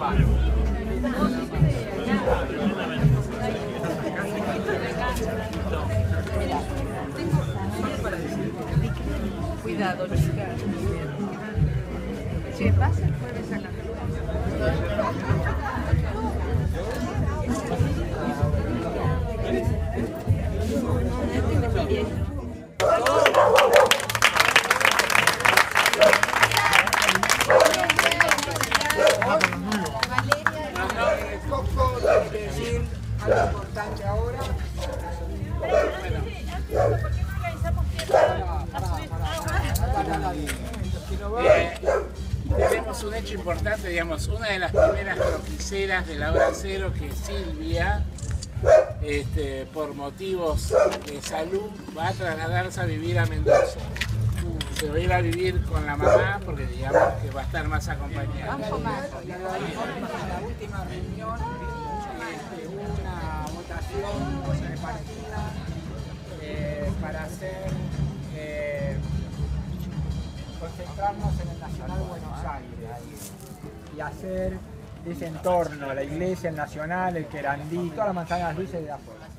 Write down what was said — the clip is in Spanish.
Cuidado, chica. Si pasa, puedes sacar. Decir algo importante ahora. Tenemos un hecho importante, digamos, una de las primeras croquiseras de la hora cero, que es Silvia, por motivos de salud, va a trasladarse a vivir a Mendoza. Se va a ir a vivir con la mamá porque digamos que va a estar más acompañada. En la última reunión hubo una votación repartida para hacer concentrarnos en el Nacional Buenos Aires y hacer ese entorno, la iglesia, el Nacional, el Querandí, todas las manzanas dulces de afuera.